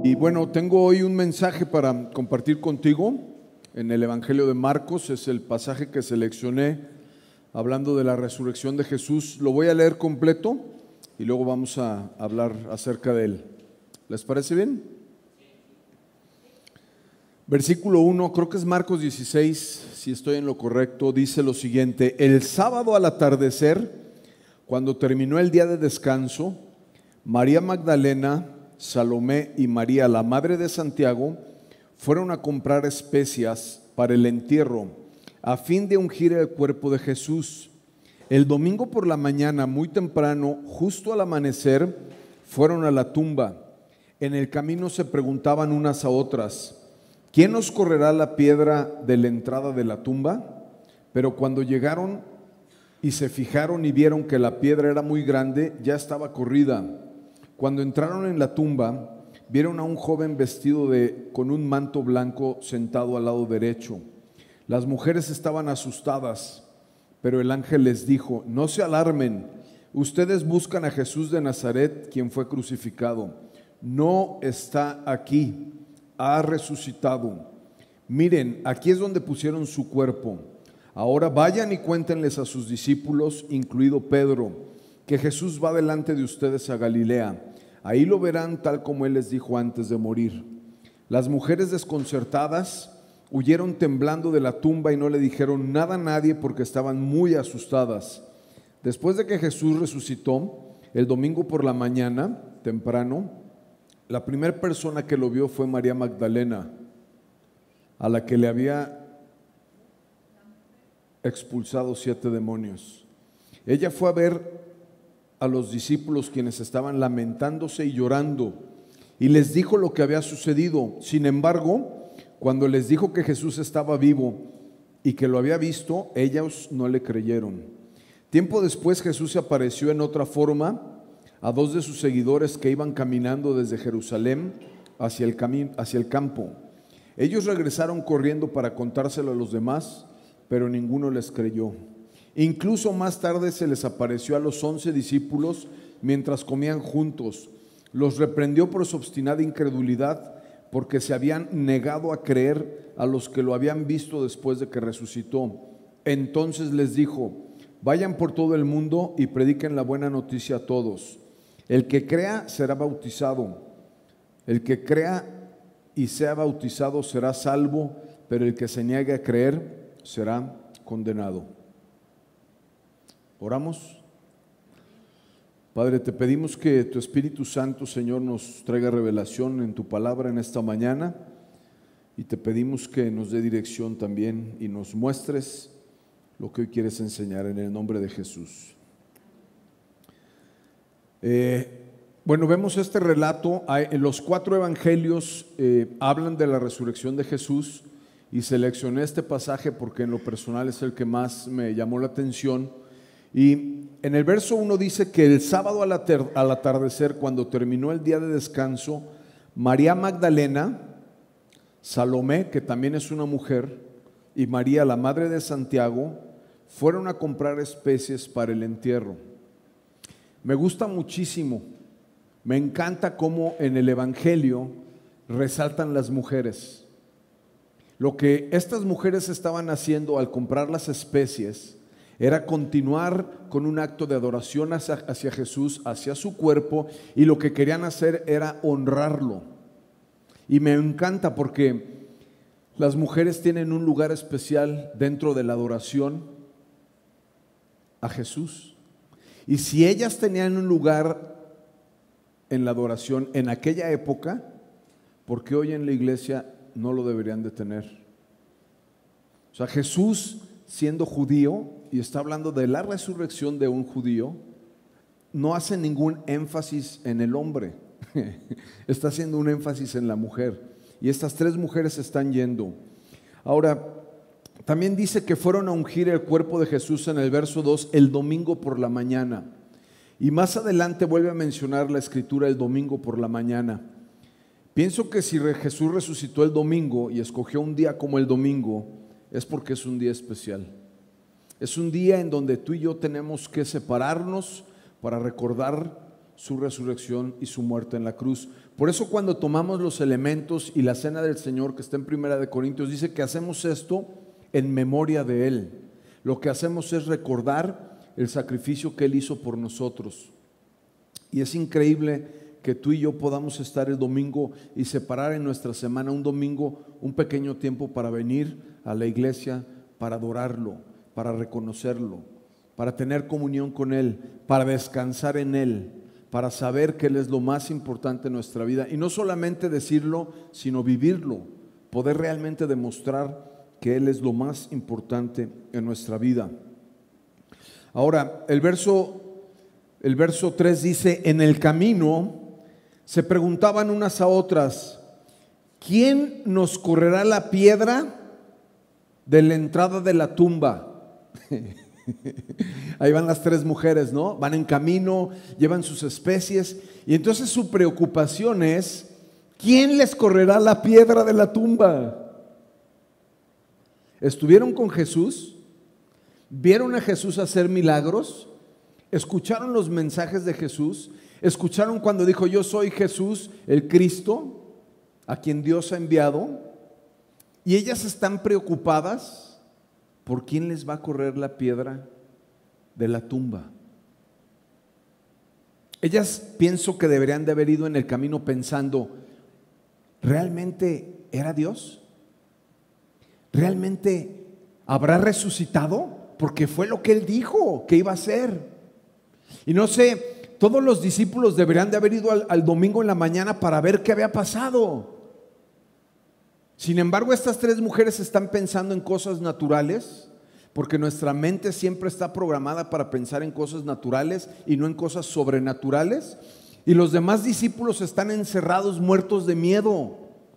Y bueno, tengo hoy un mensaje para compartir contigo en el Evangelio de Marcos. Es el pasaje que seleccioné hablando de la resurrección de Jesús. Lo voy a leer completo y luego vamos a hablar acerca de él. ¿Les parece bien? Versículo 1, creo que es Marcos 16, si estoy en lo correcto, dice lo siguiente: el sábado al atardecer, cuando terminó el día de descanso, María Magdalena, Salomé y María, la madre de Santiago, fueron a comprar especias para el entierro, a fin de ungir el cuerpo de Jesús. El domingo por la mañana, muy temprano, justo al amanecer, fueron a la tumba. En el camino se preguntaban unas a otras: ¿quién nos correrá la piedra de la entrada de la tumba? Pero cuando llegaron y se fijaron y vieron que la piedra era muy grande, ya estaba corrida. Cuando entraron en la tumba, vieron a un joven vestido con un manto blanco sentado al lado derecho. Las mujeres estaban asustadas, pero el ángel les dijo: no se alarmen, ustedes buscan a Jesús de Nazaret, quien fue crucificado. No está aquí, ha resucitado. Miren, aquí es donde pusieron su cuerpo. Ahora vayan y cuéntenles a sus discípulos, incluido Pedro, que Jesús va delante de ustedes a Galilea. Ahí lo verán tal como Él les dijo antes de morir. Las mujeres, desconcertadas, huyeron temblando de la tumba y no le dijeron nada a nadie porque estaban muy asustadas. Después de que Jesús resucitó, el domingo por la mañana, temprano, la primera persona que lo vio fue María Magdalena, a la que le había expulsado 7 demonios. Ella fue a ver a los discípulos, quienes estaban lamentándose y llorando, y les dijo lo que había sucedido. Sin embargo, cuando les dijo que Jesús estaba vivo y que lo había visto, ellos no le creyeron. Tiempo después, Jesús se apareció en otra forma a 2 de sus seguidores que iban caminando desde Jerusalén hacia el campo. Ellos regresaron corriendo para contárselo a los demás, pero ninguno les creyó. Incluso más tarde se les apareció a los 11 discípulos mientras comían juntos. Los reprendió por su obstinada incredulidad, porque se habían negado a creer a los que lo habían visto después de que resucitó. Entonces les dijo: vayan por todo el mundo y prediquen la buena noticia a todos. El que crea será bautizado. El que crea y sea bautizado será salvo, pero el que se niegue a creer será condenado. Oramos. Padre, te pedimos que tu Espíritu Santo, Señor, nos traiga revelación en tu palabra en esta mañana, y te pedimos que nos dé dirección también y nos muestres lo que hoy quieres enseñar, en el nombre de Jesús. Bueno, vemos este relato. En los 4 evangelios hablan de la resurrección de Jesús, y seleccioné este pasaje porque en lo personal es el que más me llamó la atención. Y en el verso 1 dice que el sábado al atardecer, cuando terminó el día de descanso, María Magdalena, Salomé, que también es una mujer, y María, la madre de Santiago, fueron a comprar especies para el entierro. Me gusta muchísimo, me encanta cómo en el Evangelio resaltan las mujeres. Lo que estas mujeres estaban haciendo al comprar las especies era continuar con un acto de adoración hacia Jesús, hacia su cuerpo, y lo que querían hacer era honrarlo. Y me encanta porque las mujeres tienen un lugar especial dentro de la adoración a Jesús. Y si ellas tenían un lugar en la adoración en aquella época, ¿por qué hoy en la iglesia no lo deberían de tener? O sea, Jesús, siendo judío, y está hablando de la resurrección de un judío, no hace ningún énfasis en el hombre, está haciendo un énfasis en la mujer, y estas 3 mujeres están yendo. Ahora, también dice que fueron a ungir el cuerpo de Jesús en el verso 2 el domingo por la mañana, y más adelante vuelve a mencionar la escritura el domingo por la mañana. Pienso que si Jesús resucitó el domingo y escogió un día como el domingo, es porque es un día especial. Es un día en donde tú y yo tenemos que separarnos para recordar su resurrección y su muerte en la cruz. Por eso cuando tomamos los elementos y la cena del Señor, que está en 1 Corintios, dice que hacemos esto en memoria de Él. Lo que hacemos es recordar el sacrificio que Él hizo por nosotros. Y es increíble que tú y yo podamos estar el domingo y separar en nuestra semana un domingo, un pequeño tiempo para venir a la iglesia, para adorarlo, para reconocerlo, para tener comunión con Él, para descansar en Él, para saber que Él es lo más importante en nuestra vida. Y no solamente decirlo, sino vivirlo, poder realmente demostrar que Él es lo más importante en nuestra vida. Ahora, el verso 3 dice: en el camino se preguntaban unas a otras, ¿quién nos correrá la piedra de la entrada de la tumba? Ahí van las 3 mujeres, ¿no? Van en camino, llevan sus especies, y entonces su preocupación es, ¿quién les correrá la piedra de la tumba? Estuvieron con Jesús, vieron a Jesús hacer milagros, escucharon los mensajes de Jesús, escucharon cuando dijo: yo soy Jesús, el Cristo, a quien Dios ha enviado, y ellas están preocupadas por quién les va a correr la piedra de la tumba. Ellas, pienso que deberían de haber ido en el camino pensando: ¿realmente era Dios? ¿Realmente habrá resucitado? Porque fue lo que Él dijo que iba a hacer. Y no sé, todos los discípulos deberían de haber ido al domingo en la mañana para ver qué había pasado. Sin embargo, estas 3 mujeres están pensando en cosas naturales, porque nuestra mente siempre está programada para pensar en cosas naturales y no en cosas sobrenaturales. Y los demás discípulos están encerrados, muertos de miedo,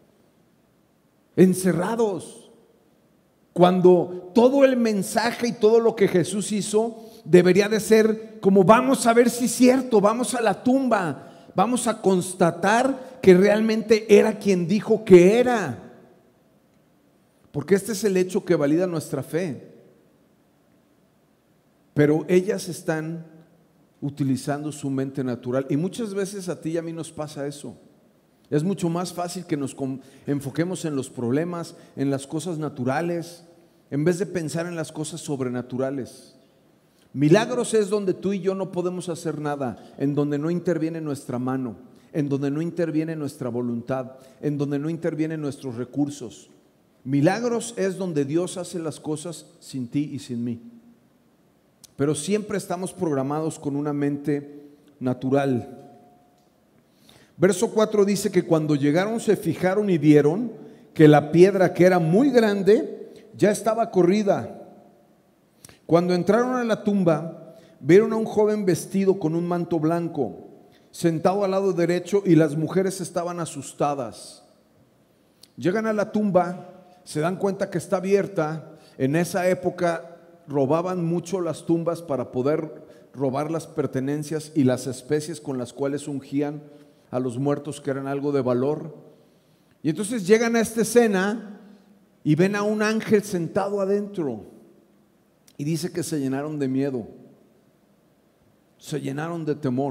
encerrados, cuando todo el mensaje y todo lo que Jesús hizo debería de ser como: vamos a ver si es cierto, vamos a la tumba, vamos a constatar que realmente era quien dijo que era, porque este es el hecho que valida nuestra fe. Pero ellas están utilizando su mente natural, y muchas veces a ti y a mí nos pasa eso. Es mucho más fácil que nos enfoquemos en los problemas, en las cosas naturales, en vez de pensar en las cosas sobrenaturales. Milagros es donde tú y yo no podemos hacer nada, en donde no interviene nuestra mano, en donde no interviene nuestra voluntad, en donde no intervienen nuestros recursos. Milagros es donde Dios hace las cosas sin ti y sin mí. Pero siempre estamos programados con una mente natural. Verso 4 dice que cuando llegaron se fijaron y vieron que la piedra, que era muy grande, ya estaba corrida. Cuando entraron a la tumba, vieron a un joven vestido con un manto blanco, sentado al lado derecho, y las mujeres estaban asustadas. Llegan a la tumba, se dan cuenta que está abierta. En esa época robaban mucho las tumbas para poder robar las pertenencias y las especies con las cuales ungían a los muertos, que eran algo de valor. Y entonces llegan a esta escena y ven a un ángel sentado adentro. Y dice que se llenaron de miedo, se llenaron de temor.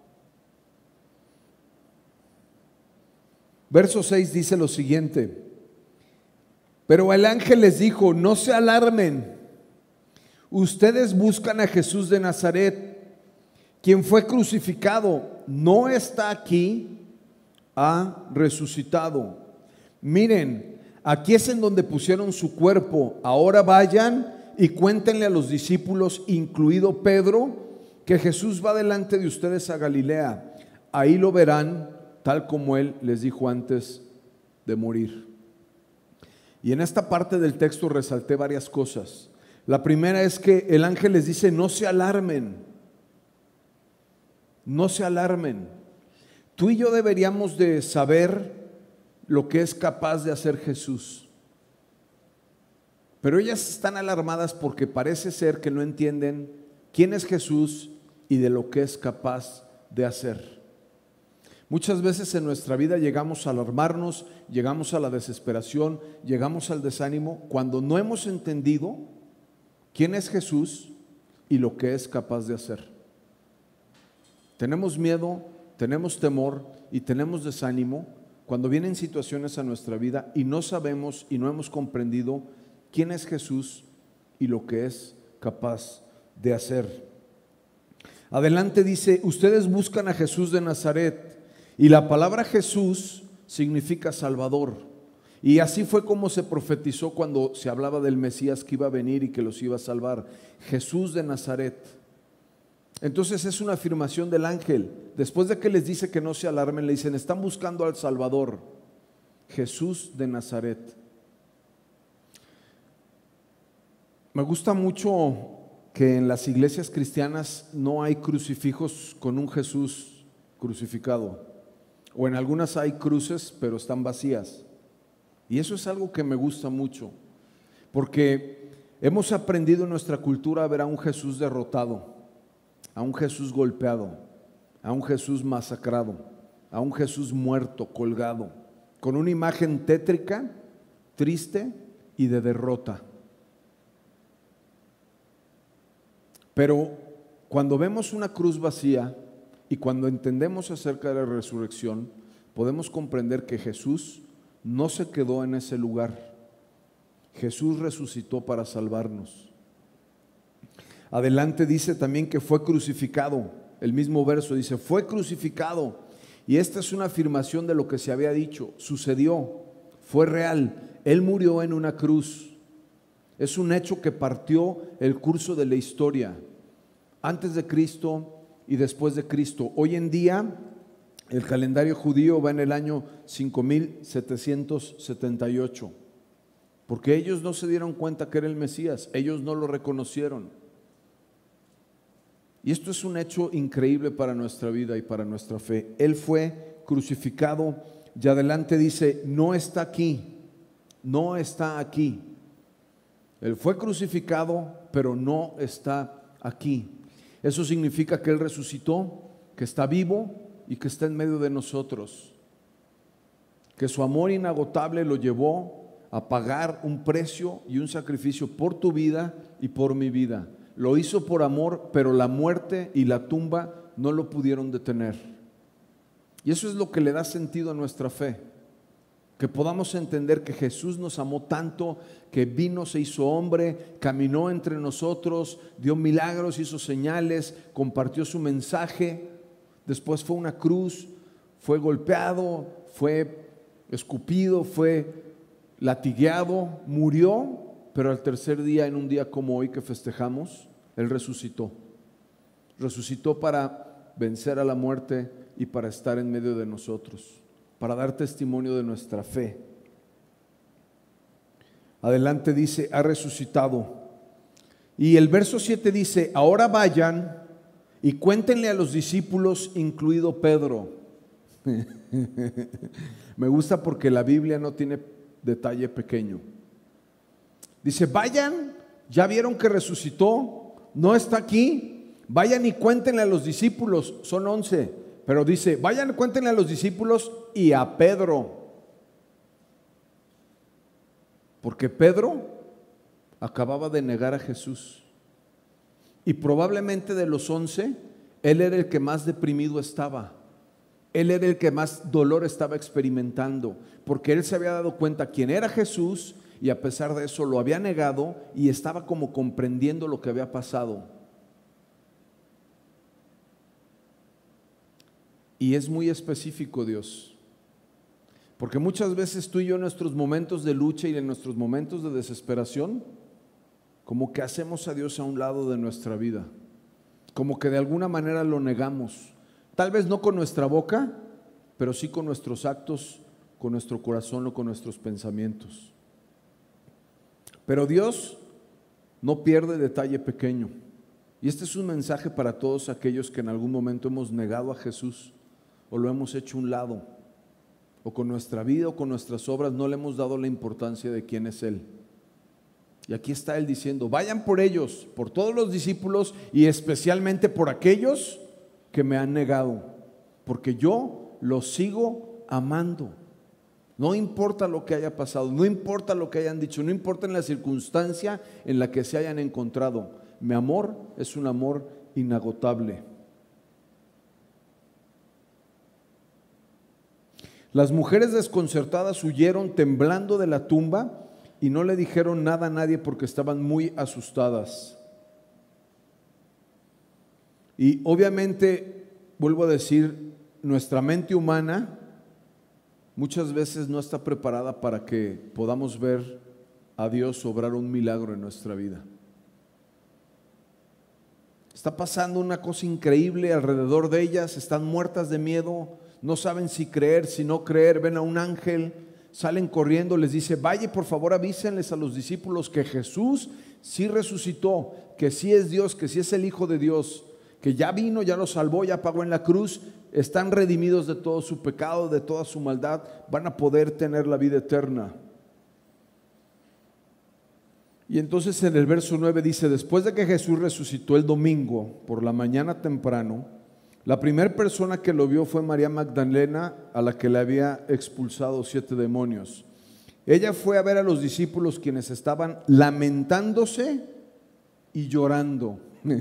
Verso 6 dice lo siguiente: pero el ángel les dijo: no se alarmen, ustedes buscan a Jesús de Nazaret, quien fue crucificado. No está aquí, ha resucitado. Miren, aquí es en donde pusieron su cuerpo. Ahora vayan y cuéntenle a los discípulos, incluido Pedro, que Jesús va delante de ustedes a Galilea. Ahí lo verán, tal como Él les dijo antes de morir. Y en esta parte del texto resalté varias cosas. La primera es que el ángel les dice: no se alarmen, no se alarmen. Tú y yo deberíamos de saber lo que es capaz de hacer Jesús. Pero ellas están alarmadas porque parece ser que no entienden quién es Jesús y de lo que es capaz de hacer. Muchas veces en nuestra vida llegamos a alarmarnos, llegamos a la desesperación, llegamos al desánimo cuando no hemos entendido quién es Jesús y lo que es capaz de hacer. Tenemos miedo, tenemos temor y tenemos desánimo cuando vienen situaciones a nuestra vida y no sabemos y no hemos comprendido quién es Jesús y lo que es capaz de hacer. Adelante dice, ustedes buscan a Jesús de Nazaret, y la palabra Jesús significa Salvador. Y así fue como se profetizó cuando se hablaba del Mesías que iba a venir y que los iba a salvar. Jesús de Nazaret. Entonces es una afirmación del ángel. Después de que les dice que no se alarmen, le dicen, están buscando al Salvador, Jesús de Nazaret. Me gusta mucho que en las iglesias cristianas no hay crucifijos con un Jesús crucificado, o en algunas hay cruces pero están vacías, y eso es algo que me gusta mucho, porque hemos aprendido en nuestra cultura a ver a un Jesús derrotado, a un Jesús golpeado, a un Jesús masacrado, a un Jesús muerto, colgado, con una imagen tétrica, triste y de derrota. Pero cuando vemos una cruz vacía y cuando entendemos acerca de la resurrección, podemos comprender que Jesús no se quedó en ese lugar. Jesús resucitó para salvarnos. Adelante dice también que fue crucificado. El mismo verso dice, fue crucificado. Y esta es una afirmación de lo que se había dicho. Sucedió, fue real. Él murió en una cruz. Es un hecho que partió el curso de la historia, antes de Cristo y después de Cristo. Hoy en día, el calendario judío va en el año 5778, porque ellos no se dieron cuenta que era el Mesías, ellos no lo reconocieron. Y esto es un hecho increíble para nuestra vida y para nuestra fe. Él fue crucificado y adelante dice, no está aquí, no está aquí. Él fue crucificado, pero no está aquí. Eso significa que Él resucitó, que está vivo y que está en medio de nosotros. Que su amor inagotable lo llevó a pagar un precio y un sacrificio por tu vida y por mi vida. Lo hizo por amor, pero la muerte y la tumba no lo pudieron detener. Y eso es lo que le da sentido a nuestra fe. Que podamos entender que Jesús nos amó tanto, que vino, se hizo hombre, caminó entre nosotros, dio milagros, hizo señales, compartió su mensaje, después fue a una cruz, fue golpeado, fue escupido, fue latigueado, murió, pero al tercer día, en un día como hoy que festejamos, Él resucitó. Resucitó para vencer a la muerte y para estar en medio de nosotros, para dar testimonio de nuestra fe. Adelante dice, ha resucitado. Y el verso 7 dice, ahora vayan y cuéntenle a los discípulos, incluido Pedro. Me gusta porque la Biblia no tiene detalle pequeño. Dice, vayan, ya vieron que resucitó, no está aquí, vayan y cuéntenle a los discípulos, son 11. Pero dice, vayan, cuéntenle a los discípulos y a Pedro. Porque Pedro acababa de negar a Jesús. Y probablemente de los 11, él era el que más deprimido estaba. Él era el que más dolor estaba experimentando. Porque él se había dado cuenta quién era Jesús y a pesar de eso lo había negado y estaba como comprendiendo lo que había pasado. Y es muy específico Dios, porque muchas veces tú y yo en nuestros momentos de lucha y en nuestros momentos de desesperación, como que hacemos a Dios a un lado de nuestra vida, como que de alguna manera lo negamos, tal vez no con nuestra boca, pero sí con nuestros actos, con nuestro corazón o con nuestros pensamientos. Pero Dios no pierde detalle pequeño, y este es un mensaje para todos aquellos que en algún momento hemos negado a Jesús o lo hemos hecho a un lado, o con nuestra vida o con nuestras obras no le hemos dado la importancia de quién es Él. Y aquí está Él diciendo, vayan por ellos, por todos los discípulos y especialmente por aquellos que me han negado, porque yo los sigo amando. No importa lo que haya pasado, no importa lo que hayan dicho, no importa en la circunstancia en la que se hayan encontrado, mi amor es un amor inagotable. Las mujeres desconcertadas huyeron temblando de la tumba y no le dijeron nada a nadie porque estaban muy asustadas. Y obviamente, vuelvo a decir, nuestra mente humana muchas veces no está preparada para que podamos ver a Dios obrar un milagro en nuestra vida. Está pasando una cosa increíble alrededor de ellas, están muertas de miedo, no saben si creer, si no creer, ven a un ángel, salen corriendo, les dice, vaya por favor avísenles a los discípulos que Jesús sí resucitó, que sí es Dios, que sí es el Hijo de Dios, que ya vino, ya los salvó, ya pagó en la cruz, están redimidos de todo su pecado, de toda su maldad, van a poder tener la vida eterna. Y entonces en el verso 9 dice, después de que Jesús resucitó el domingo por la mañana temprano, la primera persona que lo vio fue María Magdalena, a la que le había expulsado 7 demonios. Ella fue a ver a los discípulos quienes estaban lamentándose y llorando.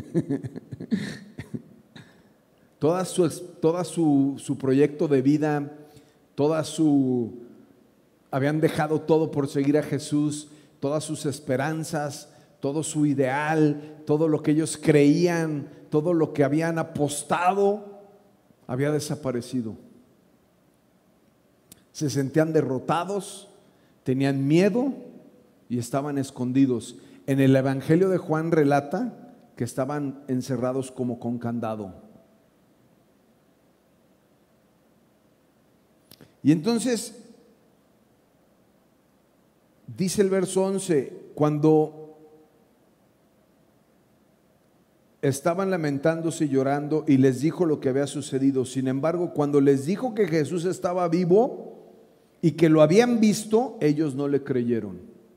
Toda su proyecto de vida, habían dejado todo por seguir a Jesús, todas sus esperanzas, todo su ideal, todo lo que ellos creían, todo lo que habían apostado, había desaparecido. Se sentían derrotados, tenían miedo y estaban escondidos. En el Evangelio de Juan relata que estaban encerrados como con candado. Y entonces dice el verso 11, cuando estaban lamentándose y llorando y les dijo lo que había sucedido. Sin embargo, cuando les dijo que Jesús estaba vivo y que lo habían visto, ellos no le creyeron.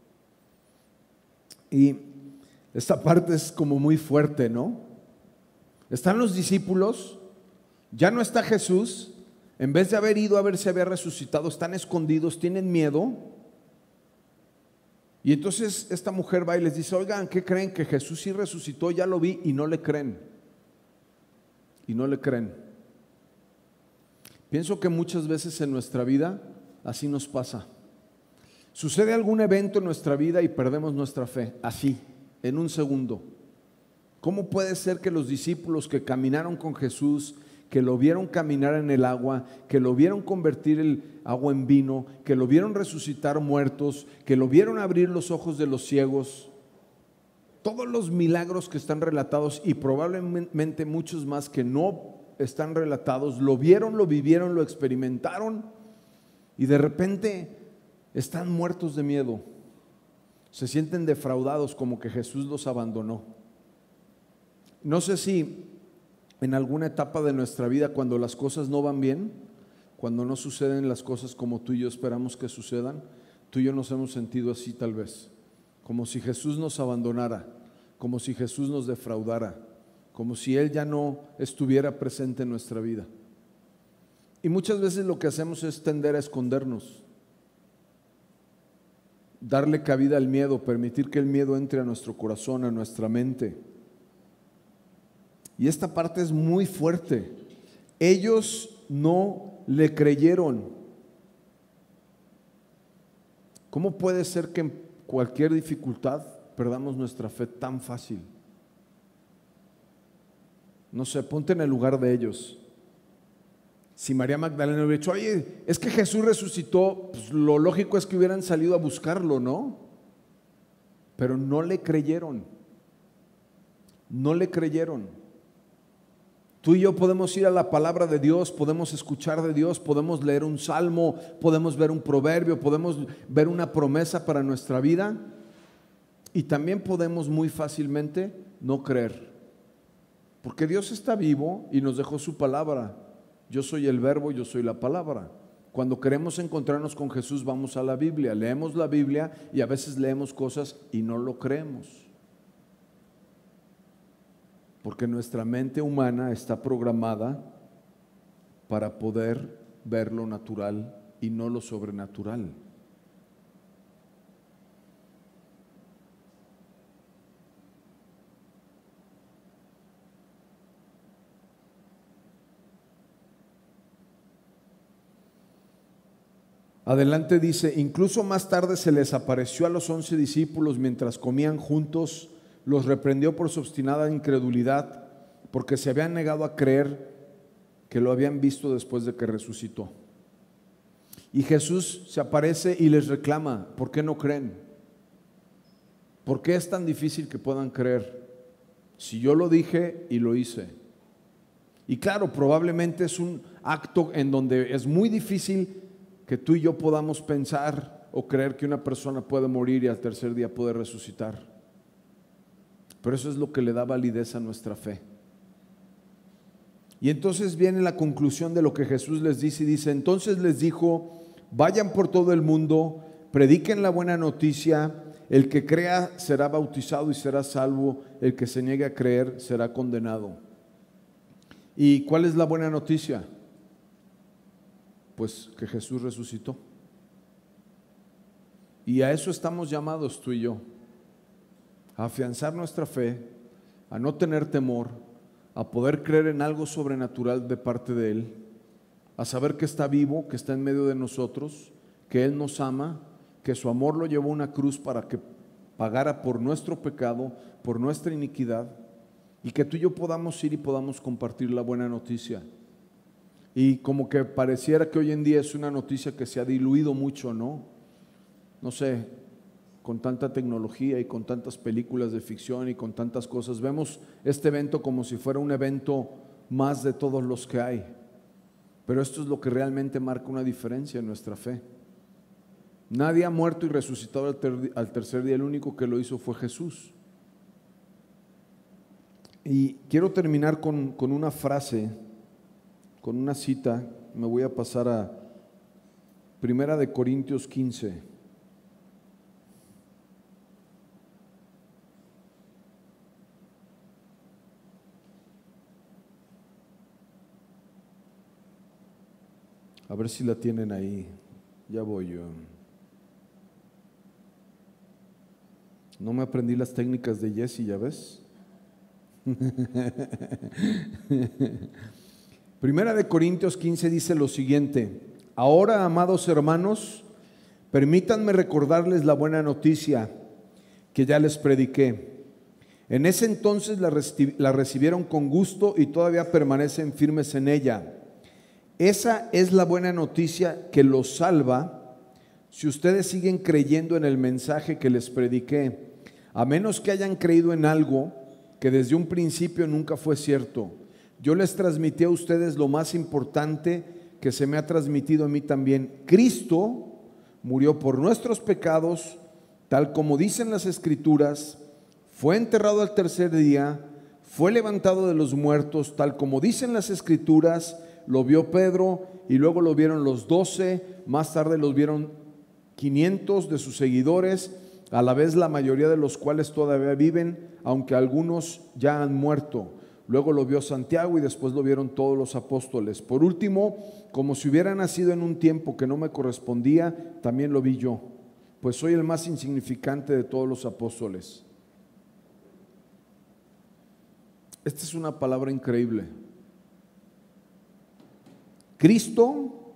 Y esta parte es como muy fuerte, ¿no? Están los discípulos, ya no está Jesús, en vez de haber ido a ver si había resucitado, están escondidos, tienen miedo. Y entonces esta mujer va y les dice, oigan, ¿qué creen? Que Jesús sí resucitó, ya lo vi, y no le creen. Y no le creen. Pienso que muchas veces en nuestra vida así nos pasa. Sucede algún evento en nuestra vida y perdemos nuestra fe, así, en un segundo. ¿Cómo puede ser que los discípulos que caminaron con Jesús, que lo vieron caminar en el agua, que lo vieron convertir el agua en vino, que lo vieron resucitar muertos, que lo vieron abrir los ojos de los ciegos, todos los milagros que están relatados y probablemente muchos más que no están relatados, lo vieron, lo vivieron, lo experimentaron y de repente están muertos de miedo, se sienten defraudados, como que Jesús los abandonó? No sé si en alguna etapa de nuestra vida, cuando las cosas no van bien, cuando no suceden las cosas como tú y yo esperamos que sucedan, tú y yo nos hemos sentido así tal vez, como si Jesús nos abandonara, como si Jesús nos defraudara, como si Él ya no estuviera presente en nuestra vida. Y muchas veces lo que hacemos es tender a escondernos, darle cabida al miedo, permitir que el miedo entre a nuestro corazón, a nuestra mente. Y esta parte es muy fuerte. Ellos no le creyeron. ¿Cómo puede ser que en cualquier dificultad perdamos nuestra fe tan fácil? No sé, ponte en el lugar de ellos. Si María Magdalena hubiera dicho, oye, es que Jesús resucitó, pues lo lógico es que hubieran salido a buscarlo, ¿no? Pero no le creyeron. No le creyeron. Tú y yo podemos ir a la palabra de Dios, podemos escuchar de Dios, podemos leer un salmo, podemos ver un proverbio, podemos ver una promesa para nuestra vida y también podemos muy fácilmente no creer. Porque Dios está vivo y nos dejó su palabra. Yo soy el verbo, yo soy la palabra. Cuando queremos encontrarnos con Jesús vamos a la Biblia, leemos la Biblia y a veces leemos cosas y no lo creemos. Porque nuestra mente humana está programada para poder ver lo natural y no lo sobrenatural. Adelante dice, incluso más tarde se les apareció a los 11 discípulos mientras comían juntos, los reprendió por su obstinada incredulidad, porque se habían negado a creer que lo habían visto después de que resucitó. Y Jesús se aparece y les reclama, ¿por qué no creen? ¿Por qué es tan difícil que puedan creer? Si yo lo dije y lo hice. Y claro, probablemente es un acto en donde es muy difícil que tú y yo podamos pensar o creer que una persona puede morir y al tercer día puede resucitar. Pero eso es lo que le da validez a nuestra fe. Y entonces viene la conclusión de lo que Jesús les dice y dice, entonces les dijo, vayan por todo el mundo, prediquen la buena noticia, el que crea será bautizado y será salvo, el que se niegue a creer será condenado. ¿Y cuál es la buena noticia? Pues que Jesús resucitó. Y a eso estamos llamados tú y yo, a afianzar nuestra fe, a no tener temor, a poder creer en algo sobrenatural de parte de Él, a saber que está vivo, que está en medio de nosotros, que Él nos ama, que su amor lo llevó a una cruz para que pagara por nuestro pecado, por nuestra iniquidad, y que tú y yo podamos ir y podamos compartir la buena noticia. Y como que pareciera que hoy en día es una noticia que se ha diluido mucho, ¿no? No sé, con tanta tecnología y con tantas películas de ficción y con tantas cosas, vemos este evento como si fuera un evento más de todos los que hay. Pero esto es lo que realmente marca una diferencia en nuestra fe. Nadie ha muerto y resucitado al tercer día, el único que lo hizo fue Jesús. Y quiero terminar con una frase, con una cita. Me voy a pasar a Primera de Corintios 15. A ver si la tienen ahí. Ya voy yo. No me aprendí las técnicas de Jesse, ¿ya ves? Primera de Corintios 15 dice lo siguiente: ahora, amados hermanos, permítanme recordarles la buena noticia que ya les prediqué. En ese entonces la recibieron con gusto y todavía permanecen firmes en ella. Esa es la buena noticia que los salva si ustedes siguen creyendo en el mensaje que les prediqué, a menos que hayan creído en algo que desde un principio nunca fue cierto. Yo les transmití a ustedes lo más importante que se me ha transmitido a mí también. Cristo murió por nuestros pecados, tal como dicen las Escrituras, fue enterrado al tercer día, fue levantado de los muertos, tal como dicen las Escrituras. Lo vio Pedro y luego lo vieron los 12, más tarde los vieron 500 de sus seguidores, a la vez la mayoría de los cuales todavía viven, aunque algunos ya han muerto. Luego lo vio Santiago y después lo vieron todos los apóstoles. Por último, como si hubiera nacido en un tiempo que no me correspondía, también lo vi yo, pues soy el más insignificante de todos los apóstoles. Esta es una palabra increíble. Cristo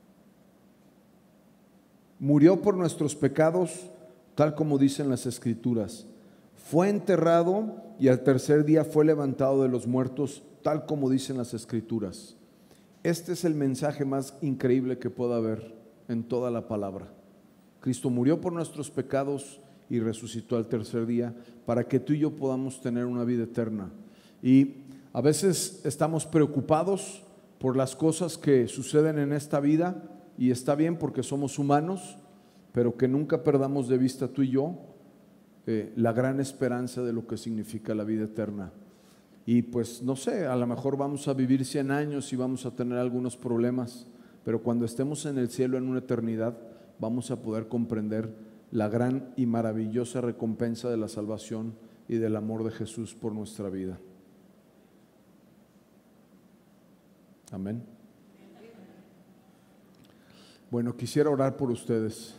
murió por nuestros pecados, tal como dicen las Escrituras. Fue enterrado y al tercer día fue levantado de los muertos, tal como dicen las Escrituras. Este es el mensaje más increíble que pueda haber en toda la palabra. Cristo murió por nuestros pecados y resucitó al tercer día para que tú y yo podamos tener una vida eterna. Y a veces estamos preocupados por las cosas que suceden en esta vida, y está bien porque somos humanos, pero que nunca perdamos de vista tú y yo la gran esperanza de lo que significa la vida eterna. Y pues no sé, a lo mejor vamos a vivir 100 años y vamos a tener algunos problemas, pero cuando estemos en el cielo en una eternidad vamos a poder comprender la gran y maravillosa recompensa de la salvación y del amor de Jesús por nuestra vida. Amén. Bueno, quisiera orar por ustedes.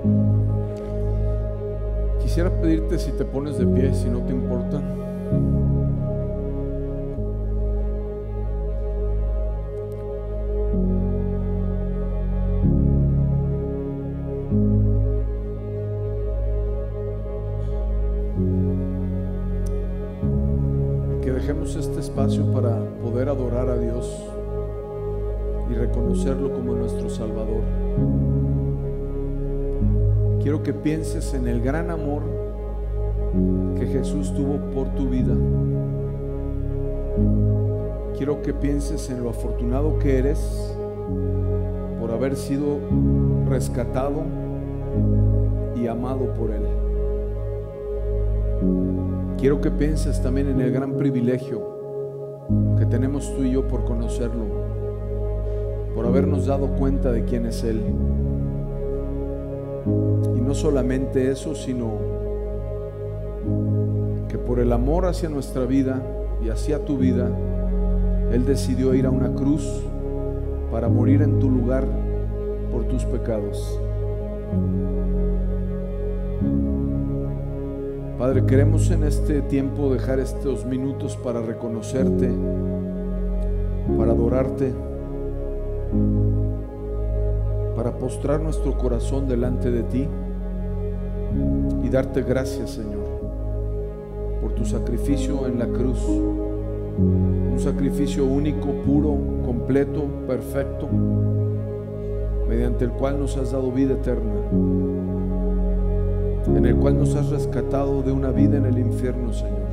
Quisiera pedirte si te pones de pie, si no te importa. Que dejemos este espacio para poder adorar a Dios y reconocerlo como nuestro Salvador. Quiero que pienses en el gran amor que Jesús tuvo por tu vida. Quiero que pienses en lo afortunado que eres por haber sido rescatado y amado por Él. Quiero que pienses también en el gran privilegio que tenemos tú y yo por conocerlo, por habernos dado cuenta de quién es Él. Y no solamente eso, sino que por el amor hacia nuestra vida y hacia tu vida, Él decidió ir a una cruz para morir en tu lugar por tus pecados. Padre, queremos en este tiempo dejar estos minutos para reconocerte, para adorarte, para postrar nuestro corazón delante de ti y darte gracias, Señor, por tu sacrificio en la cruz, un sacrificio único, puro, completo, perfecto, mediante el cual nos has dado vida eterna, en el cual nos has rescatado de una vida en el infierno, Señor.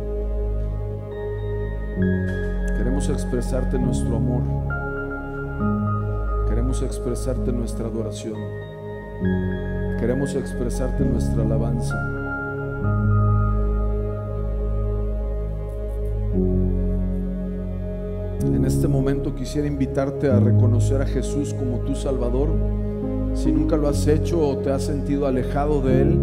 Queremos expresarte nuestro amor, queremos expresarte nuestra adoración, queremos expresarte nuestra alabanza. En este momento quisiera invitarte a reconocer a Jesús como tu Salvador. Si nunca lo has hecho o te has sentido alejado de Él,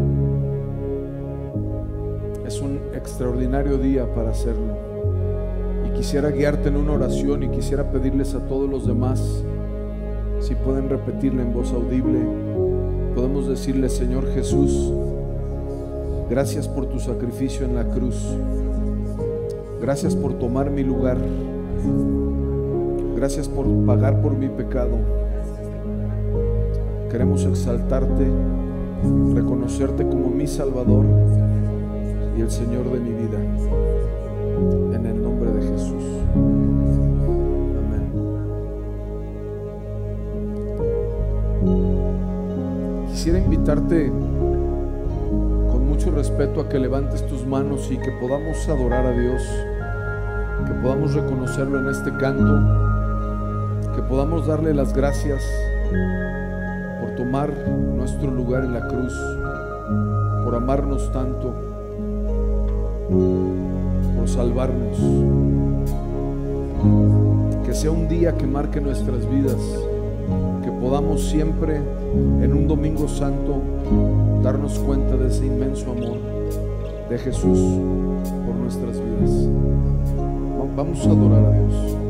es un extraordinario día para hacerlo. Y quisiera guiarte en una oración y quisiera pedirles a todos los demás, si pueden repetirla en voz audible, podemos decirle: Señor Jesús, gracias por tu sacrificio en la cruz. Gracias por tomar mi lugar. Gracias por pagar por mi pecado. Queremos exaltarte, reconocerte como mi Salvador y el Señor de mi vida. En el nombre de Jesús. Amén. Quisiera invitarte con mucho respeto a que levantes tus manos y que podamos adorar a Dios, que podamos reconocerlo en este canto, que podamos darle las gracias por tomar nuestro lugar en la cruz, por amarnos tanto, por salvarnos. Que sea un día que marque nuestras vidas, que podamos siempre en un domingo santo darnos cuenta de ese inmenso amor de Jesús por nuestras vidas. Vamos a adorar a Dios.